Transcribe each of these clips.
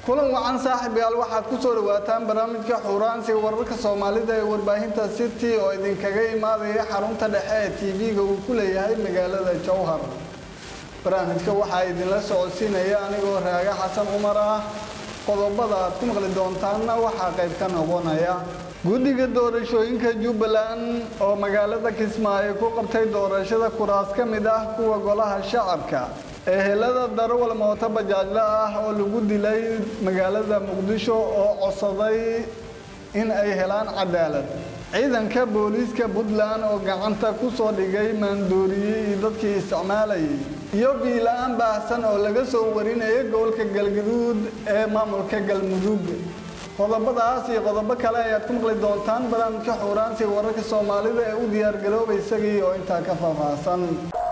kulan wacan saaxiibayaal waxaad ku soo dhawaataan barnaamijka Xuuraansi wararka Soomaalida ee warbaahinta City oo idinkaga imaadaya xarunta dhexe ee TV-ga uu ku leeyahay magaalada Jowhar. barnaamijka waxaa idinla socodsiinaya anigoo Raaga Xasan Umar ah. qodobada aad ku maqli doontaanna waxaa qayb ka noqonaya guddiga doorashooyinka Jubbaland oo magaalada Kismaayo ku qabtay doorashada kuraas ka mid ah kuwa golaha shacabka ehelada darawal mooto bajaajla ah oo lagu dilay magaalada Muqdisho oo codsaday in ay helaan cadaalad. ciidanka booliiska Puntland oo gacanta ku soo dhigay maandooriyay dadkii isticmaalayay iyo biilaan baahsan oo laga soo warinayay gobolka Galgaduud ee maamulka Galmudug. qodobadaas iyo qodobo kale ayaad ku maqli doontaan barnaamijka Xuuraansi wararka Soomaalida ee u diyaar garoobay isagii oo intaa ka faahfaahsan.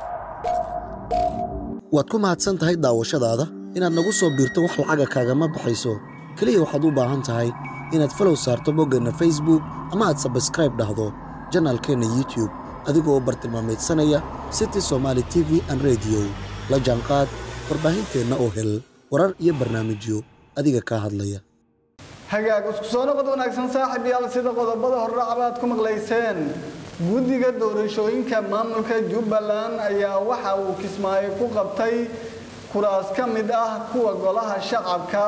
waad ku mahadsan tahay daawashadaada inaad nagu soo biirto wax lacaga kaagama baxayso kaliya waxaad u baahan tahay inaad follow saarto boggeenna Facebook ama aad subscribe dhahdo channelkeena YouTube adigoo bartilmaameedsanaya City Somali TV and Radio la jaanqaad warbaahinteena oo hel warar iyo barnaamijyo adiga ka hadlaya. hagaag isku soo noqod wanaagsan saaxiibayaal sida qodobada horraacaad ku maqlayseen guddiga doorashooyinka maamulka Jubbaland ayaa waxa uu Kismaayo ku qabtay kuraas ka mid ah kuwa golaha shacabka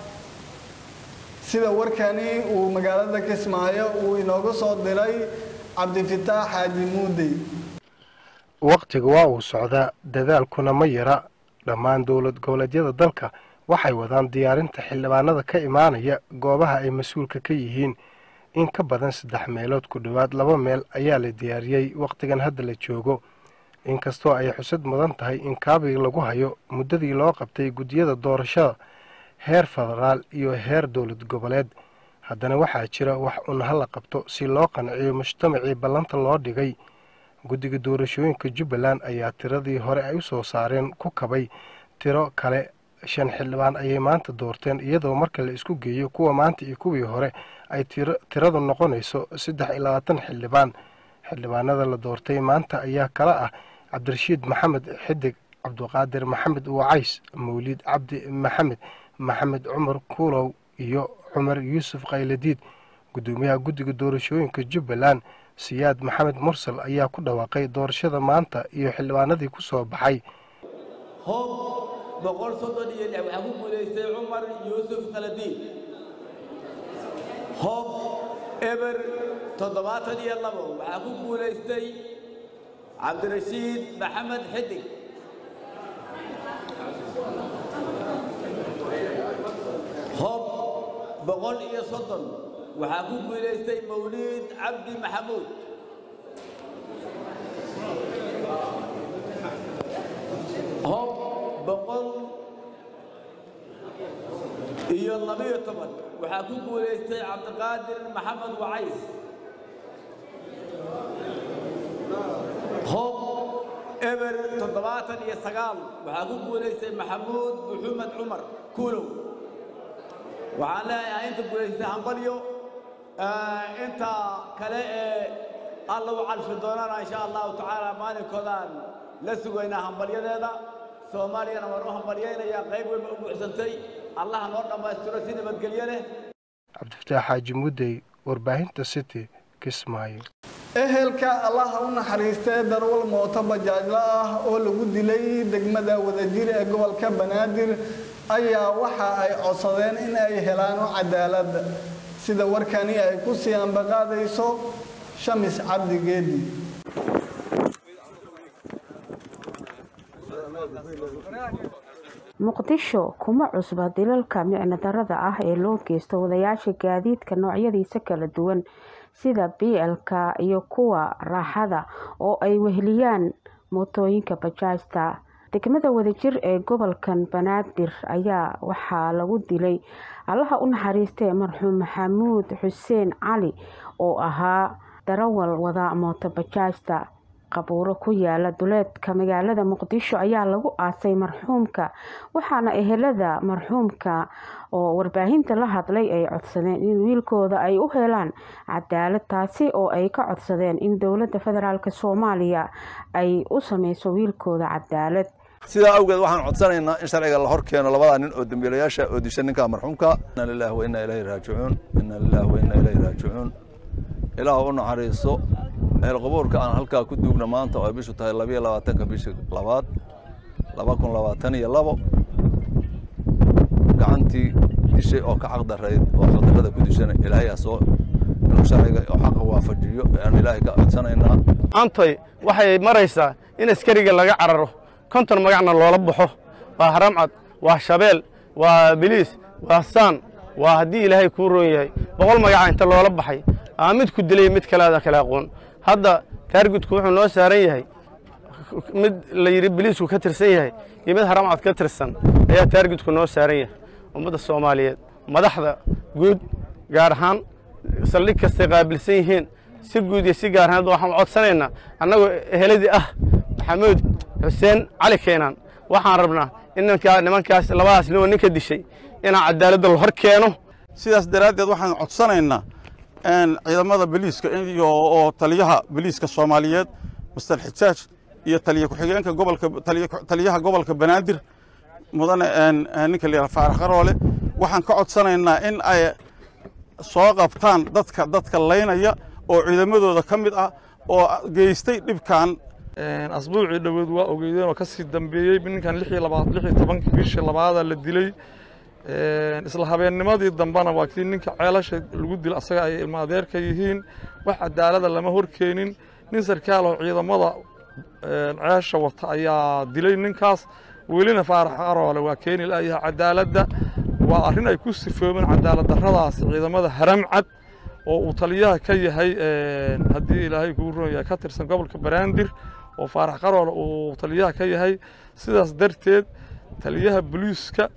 sida warkani uu magaalada Kismaayo uu inooga soo diray Cabdifataax Xaaji Muudey. waqtigu waa uu socdaa dadaalkuna ma yara dhammaan dowlad goboleedyada dalka waxay wadaan diyaarinta xildhibaanada ka imaanaya goobaha ay mas'uulka ka yihiin in ka badan 3 meelood ku dhawaad 2 meel ayaa la diyaariyay waqtigan hadda la joogo inkastoo ay xusad mudan tahay in kaabiga lagu hayo muddadii loo qabtay gudiyada doorashada heer federaal iyo heer dowlad goboleed haddana waxaa jira wax un hala qabto si loo qanciyo mujtamacii ballanta loo dhigay guddiga doorashooyinka Jubbaland ayaa tiradii hore ay u soo saareen ku kabay tiro kale 5 xildhibaan ayay maanta doorteen iyadoo marka la isku geeyo kuwa maanta iyo kuwii hore ay tiradu noqonayso 23 xildhibaan. xildhibaanada la doortay maanta ayaa kala ah Cabdirashiid Maxamed Xidig, Cabduqaadir Maxamed Wacays, Mawlid Cabdi Maxamed, Maxamed Cumar Kuulow iyo Cumar Yuusuf Qayladiid. gudoomiyaha guddiga doorashooyinka Jubbaland Siyaad Maxamed Mursal ayaa ku dhawaaqay doorashada maanta iyo xildhibaanadii ku soo baxay. boqol soddon iyo lix waxaa ku guulaystay Cumar Yuusuf Qayladiid. hoob eber 72 waxaa ku guulaystay Cabdirashiid Maxamed Xidig. hoob boqol iyo soddon waxaa ku guulaystay Mawlid Cabdi Maxamuud. hoob boqol iyo 12 waxaa ku guulaystay Cabduqaadir Maxamed Wacays. hoob eber 79 waxaa ku guulaystay Maxamuud Maxamed Cumar Kuulow. waxaan leeyahay inta guulaystay hambalyo inta kale ee alla u calfi doonana insha Allah taala maalinkoodaan la sugaynaa hambalyadeeda. Soomaaliyana waa hambalyeynaya qayb weyn u buuxsantay Allah noo dhamaystiro si nabadgelyo leh. Cabdifataax Xaaji Muudey warbaahinta City Kismaayo. ehelka Allah u naxariistay darawal mooto bajaajla ah oo lagu dilay degmada Wadajir ee gobolka Banaadir ayaa waxa ay codsadeen in ay helaan cadaalad sida warkani ay ku sii ambaqaadayso Shamis Cabdi Geedi. Muqdisho kuma cusba dilalka micno darrada ah ee loo geysto wadayaasha gaadiidka noocyadiisa kala duwan sida BLka iyo kuwa raaxada oo ay weheliyaan mootooyinka bajaajta. degmada Wadajir ee gobolkan Banaadir ayaa waxaa lagu dilay Allaha u naxariistay marxuum Maxamuud Xuseen Cali oo ahaa darawal wada mooto bajaajta. qabuuro ku yaala duleedka magaalada Muqdisho ayaa lagu aasay marxuumka waxaana ehelada marxuumka oo warbaahinta la hadlay ay codsadeen in wiilkooda ay u helaan cadaalad taasi oo ay ka codsadeen in dowladda federaalka Soomaaliya ay u sameyso wiilkooda cadaalad. sidaa awgeed waxaan codsanaynaa in sharciga la hor keeno labada nin oo dambiilayaasha oo dishay ninka marxuumka inna lillahi wa inna ilayhi raaji'uun inna lillahi wa inna ilayhi raaji'uun ilaahu u naxariiso meel qabuurka aan halkaa ku duugna maanta oo bishu tahay 22 bishii 2 2022 gacantii dishay oo ka xaqdareed oo xaqdarada ku dishay ilaahay asoo inuu sharciga oo xaq waafajiyo aan ilaahay ka codsanaynaa antay waxay maraysaa in askariga laga cararo konton magacna loola baxo waa haramcad waa shabeel waa biliis waa saan waa haddii ilaahay kuu roon yahay 100 magaca inta loola baxay mid ku dilay mid kale kala aqoon hadda taargudku wuxuu noo saaran yahay mid la yiri biliisku ka tirsan yahay iyo mid haramcad ka tirsan ayaa taargudku noo saaran yahay ummadda Soomaaliyeed madaxda guud gaar ahaan saldhig kasta qaabilsan yihiin si guud iyo si gaar ahaan waxaan codsanaynaa annagoo eheladii Maxamuud Xuseen Cali Keenan waxaan rabnaa in nimankaas labadaas ninka dishay in cadaaladda la hor keeno sidaas daraadeed waxaan codsanaynaa ciidamada booliiska iyo taliyaha booliiska Soomaaliyeed Mr. Xijaaj iyo taliyaha ku-xigeenka gobolka taliyaha gobolka Banaadir mudane ninka la Faarax Qaroole waxaan ka codsanaynaa in ay soo qabtaan dadka leynaya oo ciidamadooda kamid ah oo geystay dhibkan asbuucii dhaweed waa ogeydeen oo ka sii dambeeyay ninkan 16 bishii labaad la dilay isla habeennimadii dambana waa kii ninka ceelasha lagu dilay asaga ay ilma adeer ka yihiin wax cadaalad lama horkeenin nin sarkaal oo ciidamada ceesha wata ayaa dilay ninkaas welina Faarax Qaroole waa keen ilaahay cadaaladda waa arrin ay ku sifoomeen cadaalad darradaas ciidamada haramcad oo uu taliyaha ka yahay haddii ilaahay kuu roon yahay ka tirsan gobolka Banaadir oo Faarax Qaroole uu taliyaha ka yahay sidaas darteed taliyaha booliiska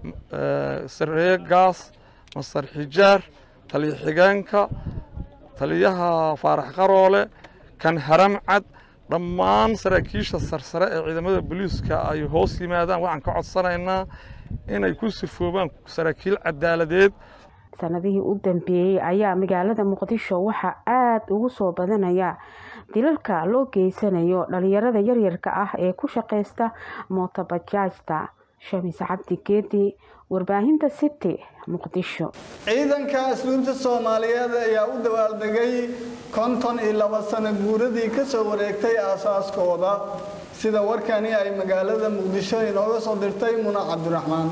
sareeyo gaas Masar Xijaar taliyaha xigeenka taliyaha Faarax Qaroole kan haramcad dhammaan saraakiisha sarsare ee ciidamada booliiska ay hoos yimaadaan waxaan ka codsanaynaa inay ku sifoobaan saraakiil cadaaladeed sanadihii u dambeeyay ayaa magaalada Muqdisho waxa aad ugu soo badanaya dilalka loo geysanayo dhalinyarada yaryarka ah ee ku shaqeysta mootobajaajta Shamis Cabdi Geedi warbaahinta City Muqdisho ciidanka asluubta Soomaaliyeed ayaa u dabaaldegay 52 sano guuradii ka soo wareegtay aasaaskooda sida warkani ay magaalada Muqdisho inooga soo dirtay Muna Cabdiraxmaan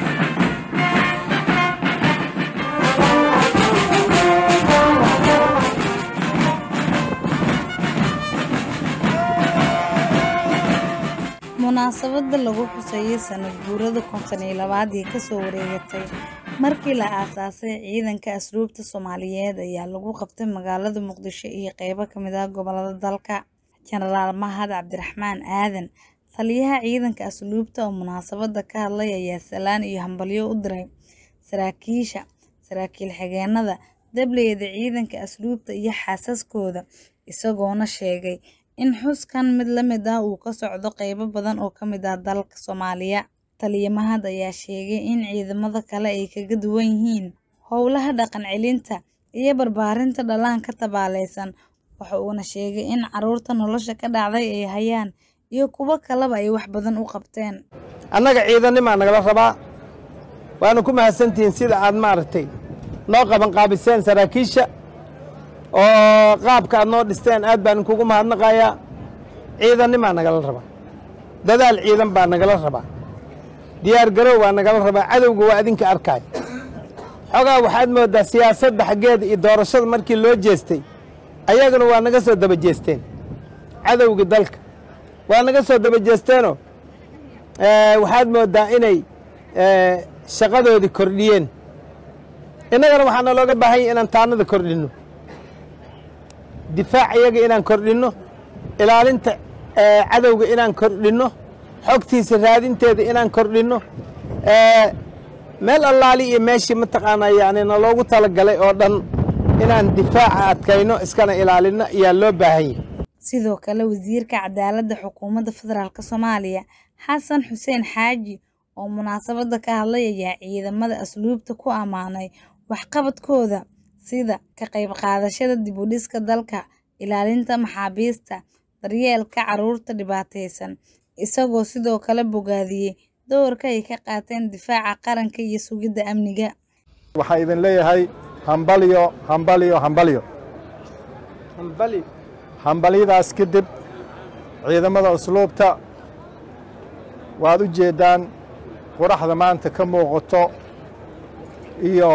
munaasabada lagu xusayay sanad guurada 52 ee ka soo wareegtay markii la aasaasay ciidanka asluubta Soomaaliyeed ayaa lagu qabtay magaalada Muqdisho iyo qaybo kamid ah gobolada dalka Generaal Mahad Cabdiraxmaan Aadan taliyaha ciidanka asluubta oo munaasabada ka hadlay ayaa salaan iyo hambalyo u diray saraakiil xigeenada dableyda ciidanka asluubta iyo xaasaskooda isagoona sheegay in xuskan mid la mid ah uu ka socdo qaybo badan oo kamid ah dalka Soomaaliya taliye Mahad ayaa sheegay in ciidamada kale ay kaga duwan yihiin howlaha dhaqan celinta iyo barbaarinta dhallaanka tabaaleysan waxa uu sheegay in caruurta nolosha ka dhacday ay hayaan iyo kuwa kaleba ay wax badan u qabteen annaga ciidanima nagala rabaa waana ku mahadsantiin sida aad maartay noo qaban qaabiseen saraakiisha oo qaabka aad noo dhisteen aad baan kugu mahadnaqayaa ciidanima nagala rabaa dadaal ciidan baa nagala rabaa diyaar garow waa nagala rabaa cadowga waa idinka arkay xogaa waxaad moodaa siyaasadda xaggeeda iyo doorashada markii loo jeestay ayaguna waa naga soo daba jeesteen cadowga dalka waa naga soo daba jeesteenoo waxaad moodaa inay shaqadoodii kordhiyeen innagana waxaana looga baahan yahay inaan taanada kordhinno difaac iyaga inaan kordhinno ilaalinta cadowga inaan kordhinno xogtiisa raadinteeda inaan kordhinno meel allaali iyo meeshii mataqaanaa yani naloogu talagalay oo dhan inaan difaaca adkayno iskana ilaalino ayaa loo baahan yahay sidoo kale wasiirka cadaaladda xukuumadda federaalka Soomaaliya Xasan Xuseen Xaaji oo munaasabada ka hadlay ayaa ciidamada asluubta ku amaanay waxqabadkooda sida ka qayb qaadashada dib u dhiska dalka ilaalinta maxaabiista daryeelka caruurta dhibaataysan isagoo sidoo kale bogaadiyey doorka ay ka qaateen difaaca qaranka iyo sugidda amniga. waxaa idin leeyahay hambalyo hambalyo hambalyo hambalyadaas kadib ciidamada usluubta waad u jeedaan quraxda maanta ka muuqato iyo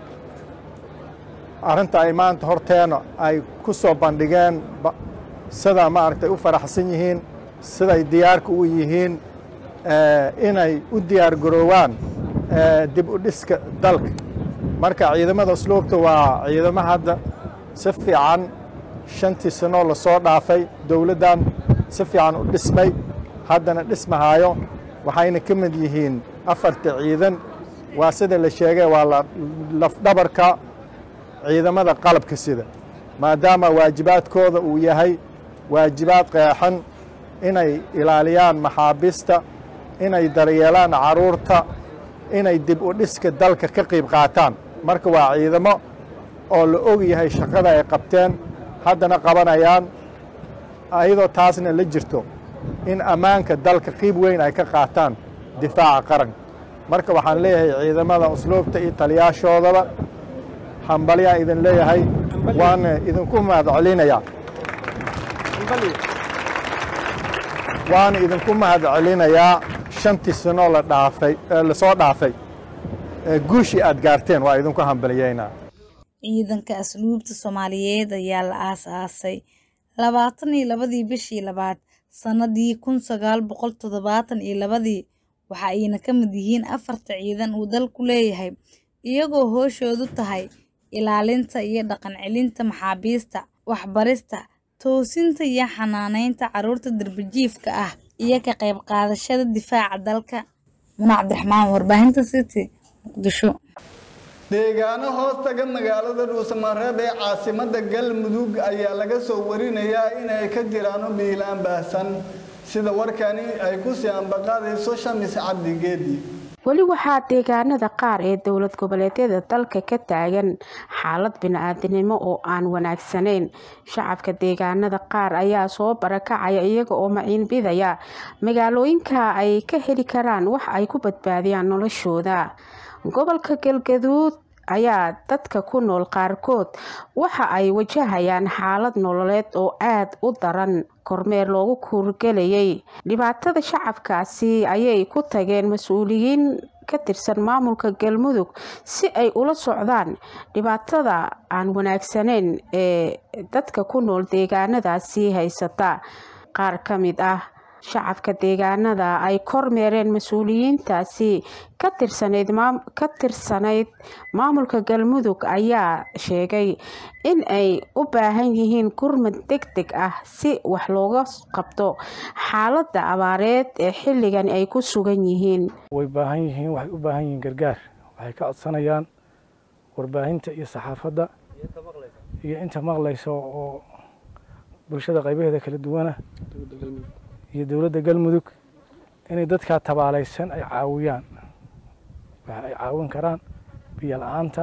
arrinta ay maanta horteena ay ku soo bandhigeen sida maaragtay u faraxsan yihiin siday diyaarka u yihiin inay u diyaar garoowaan dib u dhiska dalka. marka ciidamada usluubta waa ciidamo hadda si fiican 5 sano la soo dhaafay dawladdan si fiican u dhismay haddana dhismahayo waxayna ka mid yihiin 4 ciidan waa sida la sheegay waa laf dhabarka ciidamada qalabka sida maadaama waajibaadkooda uu yahay waajibaad qeexan inay ilaaliyaan maxaabiista inay daryeelaan caruurta inay dib u dhiska dalka ka qayb qaataan. marka waa ciidamo oo la og yahay shaqada ay qabteen haddana qabanayaan ayadoo taasna la jirto in ammaanka dalka qayb weyn ay ka qaataan difaaca qaranka. marka waxaan leeyahay ciidamada usluubta iyo taliyaashoodaba hambalyaa idin leeyahay waana idinku mahadcelinayaa shantii sano la soo dhaafay guushii aad gaarteen waa idinku hambaliyeynaa. ciidanka asluubta Soomaaliyeed ayaa la aasaasay 22 bishii labaad sanadii 1972 waxa ayna ka mid yihiin 4 ciidan uu dalku leeyahay iyagoo hooshoodu tahay ilaalinta iyo dhaqan celinta maxaabiista, waxbarista, toosinta iyo xanaaneynta carruurta darbijiifka ah iyo ka qayb qaadashada difaaca dalka. Muna Cabdiraxmaan, warbaahinta City, Muqdisho. deegaano hoostaga magaalada Dhuusamareeb ee caasimadda Galmudug ayaa laga soo warinayaa inay ka jiraan biilaan baahsan sida warkani ay ku sii ambaqaadayso Shamis Cabdi Geedi. weli waxaa deegaanada qaar ee dowlad goboleedyada dalka ka taagan xaalad bini'aadanimo oo aan wanaagsanayn. shacabka deegaanada qaar ayaa soo barakacaya iyaga oo maciin bidaya magaalooyinka ay ka heli karaan wax ay ku badbaadiyaan noloshooda. gobolka Galgaduud ayaa dadka ku nool qaarkood waxa ay wajahayaan xaalad nololeed oo aad u daran. kormeer loogu kuurgalayay dhibaatada shacabkaasi ayay ku tageen mas'uuliyiin ka tirsan maamulka Galmudug si ay ula socdaan dhibaatada aan wanaagsanayn ee dadka ku nool deegaanadaasi haysata. qaar ka mid ah shacabka deegaanada ay kormeereen mas'uuliyiintaasi ka tirsanayd maamulka Galmudug ayaa sheegay in ay u baahan yihiin gurmad degdeg ah si wax looga qabto xaaladda abaareed ee xilligan ay ku sugan yihiin. waxay u baahan yihiin gargaar. waxay ka codsanayaan warbaahinta iyo saxaafadda iyo inta maqlayso oo bulshada qaybaheeda kala duwana iyo dowladda Galmudug inay dadka tabaalaysan ay caawiyaan. waxa ay caawin karaan biyo la'aanta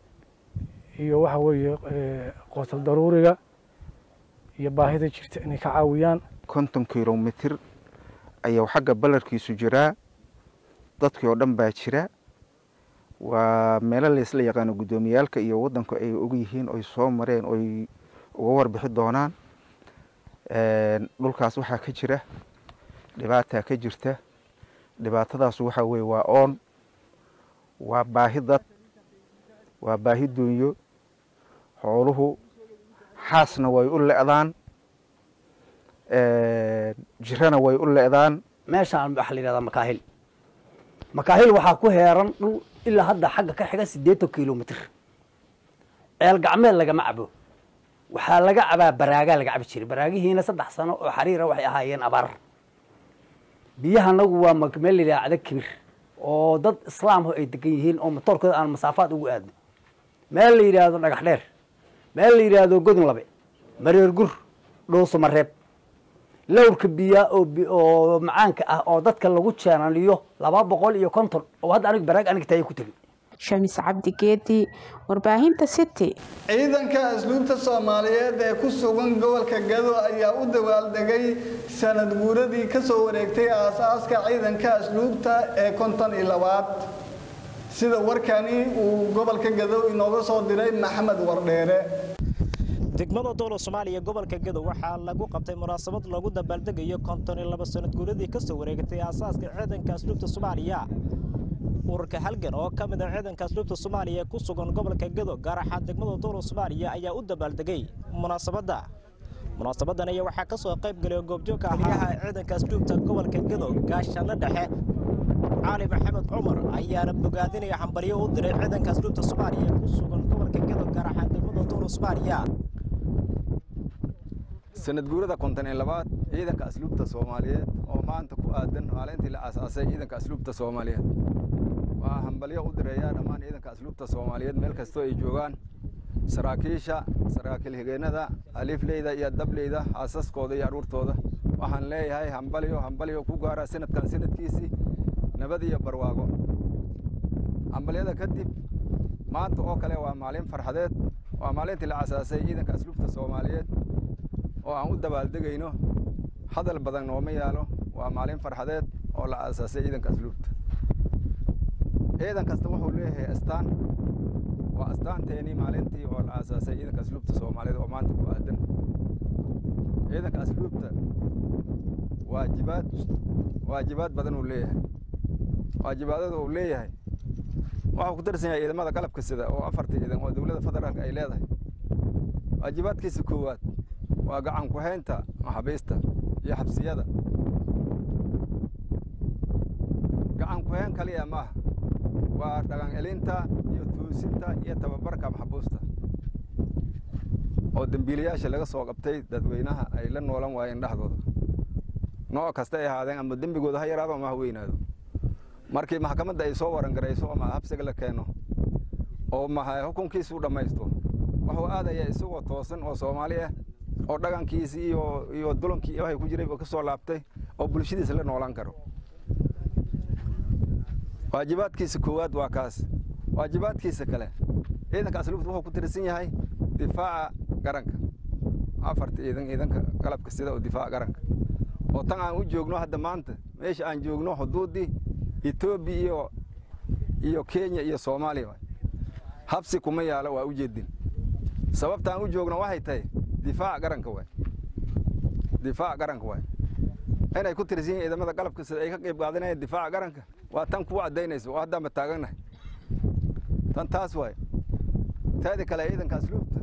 iyo waxa weeye qotal daruuriga iyo baahida jirta inay ka caawiyaan. 50 kilomitir ayaa xagga balarkiisu jiraa dadkii oo dhan baa jira waa meel la isla yaqaan gudoomiyaalka iyo wadanku ay og yihiin oo soo mareen oo uga warbixi doonaan. dhulkaas waxaa ka jira dhibaato ka jirta dhibaatadaas waxa weeye waa oon waa baahi dad waa baahi dunyo xooluhu xaasna way u leedaan jirana way u leedaan. meeshaan waxa la yiraahdaa makaahil waxaa ku heeran dhul ilaa hadda xagga ka xiga 8 kilomitir ceel gacmeed laga macabo waxaa laga cabaa baraaga laga cabi jiray baraagihiina 3 sano oo xariira waxay ahaayeen abaar. biyahanagu waa meel ilaa kibir oo dad islaam ay degan yihiin oo motorkooda aan masaafaad ugu aadno. meel la yiraahdo dhagax dheer, meel la yiraahdo godon labe, mareer gur, Dhuusamareeb. lawrka biya oo macaanka ah oo dadka lagu jeenaliyo 250 oo hadda aniga baraag aniga taay ku tagay. Shamis Cabdi Geedi, warbaahinta City. ciidanka asluubta Soomaaliyeed ee ku sugan gobolka Gado ayaa u dawaaldegay sanad guuradii ka soo wareegtay aasaaska ciidanka asluubta ee 52 sida warkani uu gobolka Gado inooga soo diray Maxamed Wardheere. degmada Doolo Soomaaliya gobolka Gado waxaa lagu qabtay munaasabad lagu dabaaldegayo 52 sanad guuradii ka soo wareegtay aasaaska ciidanka asluubta Soomaaliya. ururka halgan oo ka mid ah ciidanka asluubta Soomaaliya ku sugan gobolka Gado gaar ahaan degmada Doolo Soomaaliya ayaa u dabaaldegay munaasabadan ayaa waxaa ka soo qayb galay goobjoogka ah ciidanka asluubta gobolka Gado gaashaanle dhexe Ali Maxamed Umar ayaana bogaadinaya xambariyo u diray ciidanka asluubta Soomaaliya ku sugan gobolka Gado gaar ahaan degmada Doolo Soomaaliya. sanad guurada 52 ciidanka asluubta Soomaaliyeed oo maanta ku aadan maalintii la aasaasay ciidanka asluubta Soomaaliyeed waa hambalyo u direeyaa dhammaan ciidanka asluubta Soomaaliyeed meel kasta ay joogaan saraakiisha saraakiil higeenada alifleyda iyo dableyda aasaskooda iyo aruurtooda waxaan leeyahay hambalyo ku gaara sanadkan sanadkiisii nabad iyo barwaaqo hambalyada kadib maanta oo kale waa maalin farxadeed waa maalintii la aasaasay ciidanka asluubta Soomaaliyeed oo aan u dabaaldegayno hadal badan oo ma yaalo waa maalin farxadeed oo la aasaasay ciidanka asluubta ciidan kasta wuxuu leeyahay astaan waa astaanteeni maalintii oo la aasaasay ciidanka asluubta Soomaaliyeed oo maanta ku aadan ciidanka asluubta waajibaad badan uu leeyahay waajibaadada uu leeyahay waxa ku tirsan yahay ciidamada qalabka sida oo 4 ciidan oo dawladda federaalka ay leedahay waajibaadkiisa koowaad waa gacan ku haynta maxaabiista iyo xabsiyada gacan ku hayn kaliya ma waa dhagan elinta iyo toosinta iyo tababarka maxaabiista oo dambiilayaasha laga soo qabtay dadweynaha ay la noolan waayeen dhaxdooda nooc kasta ay ahaadeen ama dambigooda ha yaraado ama ha weynaado markii maxkamadda ay soo waran garayso ama habsiga la keeno oo xukunkiisu dhamaysto wuxuu aadayaa isagoo toosan oo Soomaali ah oo dhaqankiisa iyo dulankii waxay ku jiray ka soo laabtay oo bulshadiisa la noolan karo waajibaadkiisa koowaad waa kaas waajibaadkiisa kale ciidanka asluubta wuxuu ku tirsan yahay difaaca qaranka 4 ciidanka qalabka sida oo difaaca qaranka oo tan aan u joogno hadda maanta meesha aan joogno xuduudii Itoobiya iyo Kenya iyo Soomaaliya habsi kuma yaala waa u jeedin sababta aan u joogno waxay tahay difaaca qaranka waay inay ku tirsan yihiin ciidamada qalabka sida ay ka qayb qaadanayaan difaaca qaranka waa tan ku wacdaynayso oo hadda ma taaganahay tan taas waay taadi kale ciidanka asluubta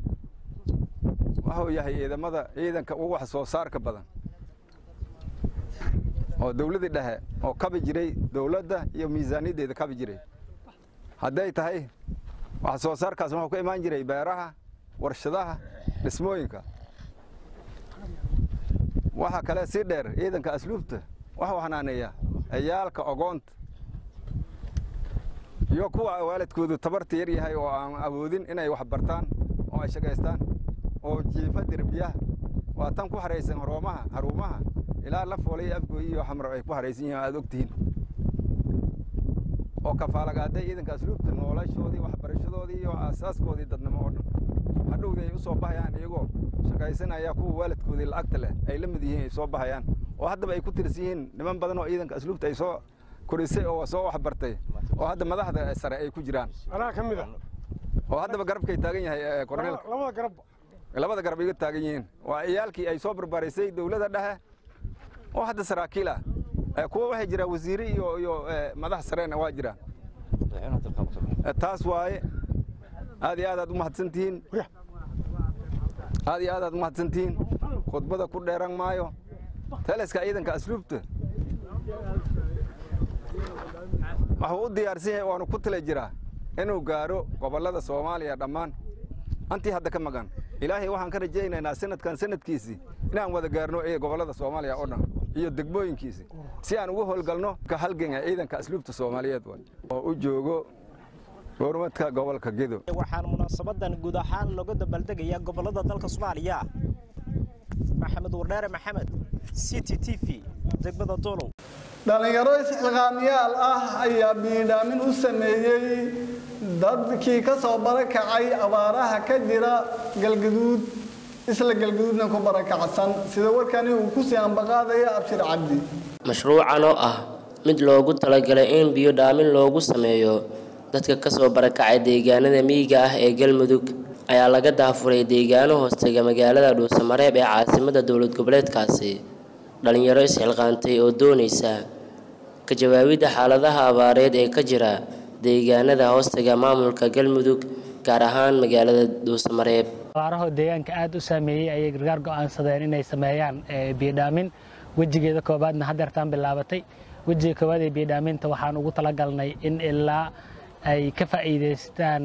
wuxuu yahay ciidanka ugu wax soo saarka badan oo dawladda dhexe oo kabi jiray dawladda iyo miisaaniyadeeda kabi jiray hadday tahay wax soo saarkaas wuxuu ka imaan jiray beeraha warshadaha dhismooyinka waxa kale si dheer ciidanka asluubta waxa xanaaneeya ayaalka ogoonta iyo kuwa waalidkoodu tabarta yar yahay oo aan awoodin inay wax bartaan oo ay shaqeystaan oo jiifa dirbiyaha waa tan ku xareysan harumaha ilaa la foolay afgooy iyo xamar ay ku xareysan yihiin aad ogtihiin oo kafaalagaaday ciidanka asluubta noloshoodii waxbarashadoodii iyo aasaaskoodii dadnimo oo dhan hadhowdii ay u soo baxayaan iyagoo shaqaysanaya kuwa waalidkoodii lacagta leh ay la mid yihiin ay soo baxayaan oo haddaba ay ku tirsan yihiin niman badan oo ciidanka asluubta ay soo korisay oo soo waxbartay oo hadda madaxda sare ay ku jiraan anaa ka mid ah oo haddaba garabkay taagan yahay korneelka labada garab iga taagan yihiin waa ciyaalkii ay soo barbaarisay dawladda dhexe oo hadda saraakiil ah kuwa waxay jiraan wasiiri iyo madax sareena waa jiraan taas waaye aad iyo aad u mahadsantihiin khudbada ku dheeran maayo taliska ciidanka asluubta wuxuu u diyaarsan yahay waanu ku tala jiraa inuu gaaro gobollada Soomaaliya dhammaan antii hadda ka magan ilaahay waxaan ka rajaynaynaa sanadkan sanadkiisii inaan wada gaarno gobollada Soomaaliya oo dhan iyo degmooyinkiisii si aan ugu howlgalno ka halganka ciidanka asluubta Soomaaliyeed oo u joogo gormadka gobolka Gedo waxaan munaasabadan guud ahaan lagu dabaldegayaa gobollada dalka Soomaaliya Maxamed Wardheere Maxamed City TV degmada Doolo dhalinyaro isxilqaamiyaal ah ayaa biidhaamin u sameeyey dadkii ka soo barakacay abaaraha ka jira galgaduud isla galgaduudna ku barakacsan sida warkani uu ku sii ambaqaadaya Abshir Cabdi mashruucan oo ah mid loogu talagalay in biyo dhaamin loogu sameeyo dadka ka soo barakacay deegaanada miyiga ah ee Galmudug ayaa laga daafuray deegaano hoostaga magaalada Dhuusamareeb ee caasimadda dowlad goboleedkaasi dhalinyaro isxilqaantay oo doonaysa ka jawaabida xaaladaha abaareed ee ka jira deegaanada hoostaga maamulka Galmudug gaar ahaan magaalada Dhuusamareeb abaaraha deegaanka aad u saameeyay ay gargaar go'aansadeen inay sameeyaan biyo dhaamin wajigeeda koobaadna hadeertaan bilaabatay wajiga koobaad ee biyo dhaaminta waxaan ugu talagalnay in ilaa ay ka faa'iideystaan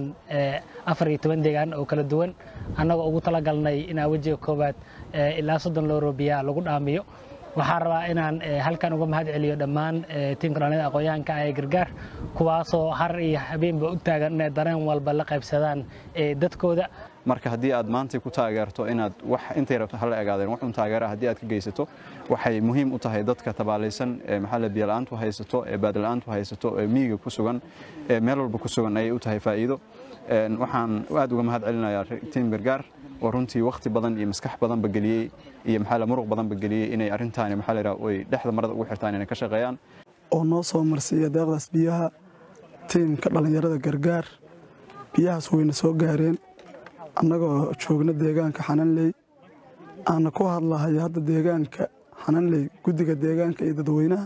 14 deegaan oo kala duwan annagoo ugu talagalnay in wajiga koobaad ilaa 30 looro biyo lagu dhaamiyo waxaan rabaa inaan halkan uga mahad celiyo dhammaan tiimka dhalinyarada aqoonyahanka ee gargaar kuwaasoo har iyo habeenba u taagan inay dareen walba la qaybsadaan dadkooda marka haddii aad maanta ku taageerto inaad wax intay rabto hal eegaadeen wax un taageera haddii aad ka geysato waxay muhiim u tahay dadka tabaalaysan ee maxalla biyo la'aantu haysato ee baadil la'aantu haysato ee miyiga ku sugan ee meel walba ku sugan ay u tahay faa'iido waxaan aad uga mahad celinayaa tiim gargaar oo runtii waqti badan iyo maskax badan bageliyay iyo maxalla muruq badan bageliyay inay arintaan maxalla way dhexda marada ugu xirtaan inay ka shaqeeyaan oo noo soo marsiya deeqdaas biyaha tiimka dhalinyarada gargaar biyahaas wayna soo gaareen annagoo joogna deegaanka Xananley aan ku hadlahay hadda deegaanka Xananley gudiga deegaanka iyo dadweynaha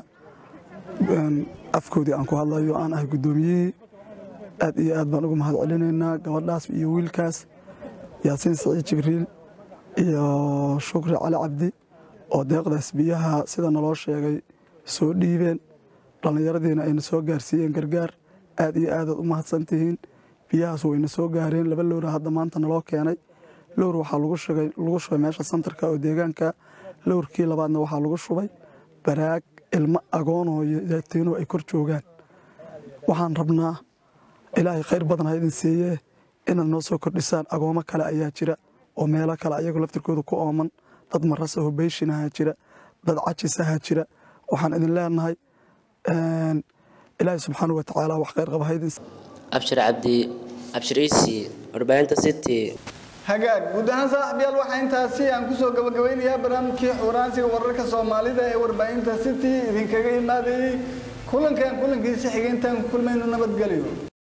afkoodii aan ku hadlayo aan ahay gudoomiyihii aad iyo aad baan ugu mahad celinaynaa gabadhaas iyo wiilkaas Yaasiin Saciid Jibriil iyo Shukri Cali Cabdi oo deeqdaas biyaha sida naloo sheegay soo dhiibeen dhalinyaradiina ayna soo gaarsiiyeen gargaar aad iyo aad u mahadsantihiin biyahaas wayna soo gaareen 2 loor hadda maanta naloo keenay loor waxa lagu shubay meesha santarka oo deegaanka loorkii labaadna waxa lagu shubay baraag ilma agoon oo yatiino ay kor joogaan waxaan rabnaa ilaahay khayr badan ha idin siiyee inaad noo soo kordhisaan agoomo kale ayaa jira oo meelo kale ayagu laftirkooda ku ooman dad maras oo beeshinaha jira dad cajisaha jira waxaan idin leenahay ilaahay subxaanahu wa tacaala wax khayr qaba ha idin Abshir Cabdi Abshir Isi warbaahinta City hagaag guud ahaan saaxiibayaal waxaan intaasi aan ku soo gabagabeynayaa barnaamijkii xuraansiga wararka Soomaalida ee warbaahinta City idinkaga imaaday kulankiisa xigeentan kulmayno nabadgelyo